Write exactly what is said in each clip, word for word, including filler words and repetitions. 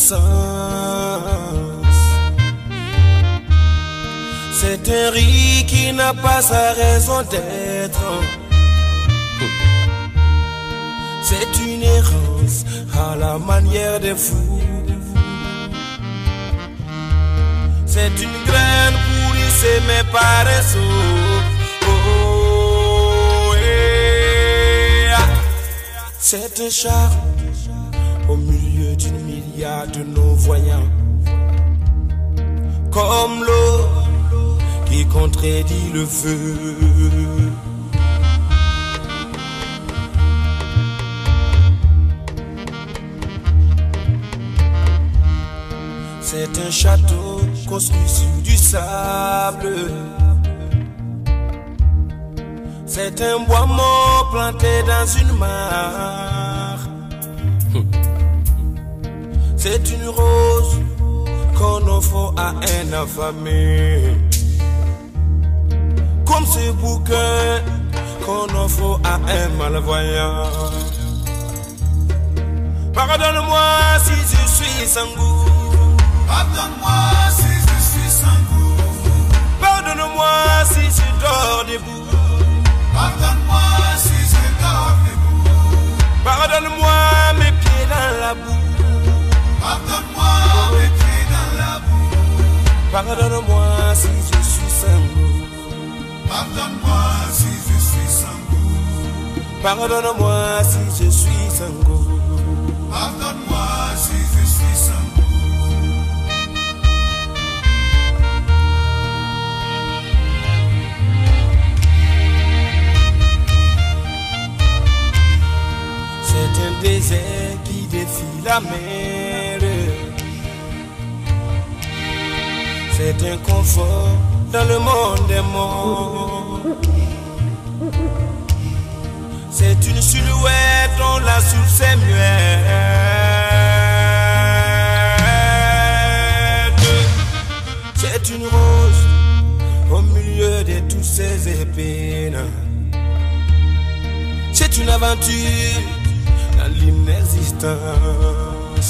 sens. C'est un riz qui n'a pas sa raison d'être. C'est une errance à la manière des fous. C'est une graine pourrissée mais paresseuse. Oh, yeah. C'est un charme au milieu d'une milliard de non-voyants. Comme l'eau qui contredit le feu. C'est un château construit sur du sable. C'est un bois mort planté dans une mare. C'est une rose qu'on offre à un affamé. Comme ce bouquin qu'on offre à un malvoyant. Pardonne-moi si je suis sans goût. Pardonne-moi si je suis sans goût. Pardonne-moi si je dors debout. Pardonne-moi si je dors debout. Pardonne-moi mes pieds dans la boue. Pardonne-moi mes pieds dans la boue. Pardonne-moi si je suis sans goût. Pardonne-moi si je suis sans goût. Pardonne-moi si je suis sans goût. Pardonne-moi si je suis sans goût. C'est un désert qui défie la mer. C'est un confort dans le monde des morts. C'est une silhouette, on la sous ses muettes. C'est une rose au milieu de toutes ces épines. C'est une aventure dans l'inexistence.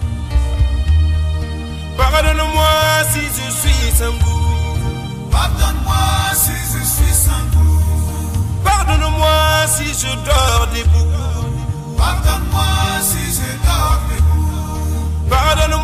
Pardonne-moi si je suis sans goût. Pardonne-moi si je suis sans goût. Pardonne-moi si je dors debout. Pardonne-moi si je dors debout. Pardonne-moi